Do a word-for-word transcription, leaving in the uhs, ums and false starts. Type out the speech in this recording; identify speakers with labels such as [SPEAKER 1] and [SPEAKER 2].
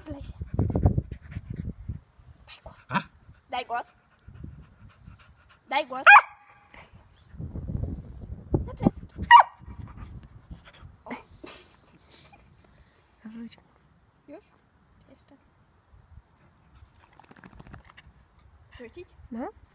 [SPEAKER 1] w lesie. Daj głos.
[SPEAKER 2] A?
[SPEAKER 1] Daj głos. Daj głos. Na plecy. O.
[SPEAKER 3] Rzuć.
[SPEAKER 1] Już? Jeszcze. Rzucić?
[SPEAKER 3] No.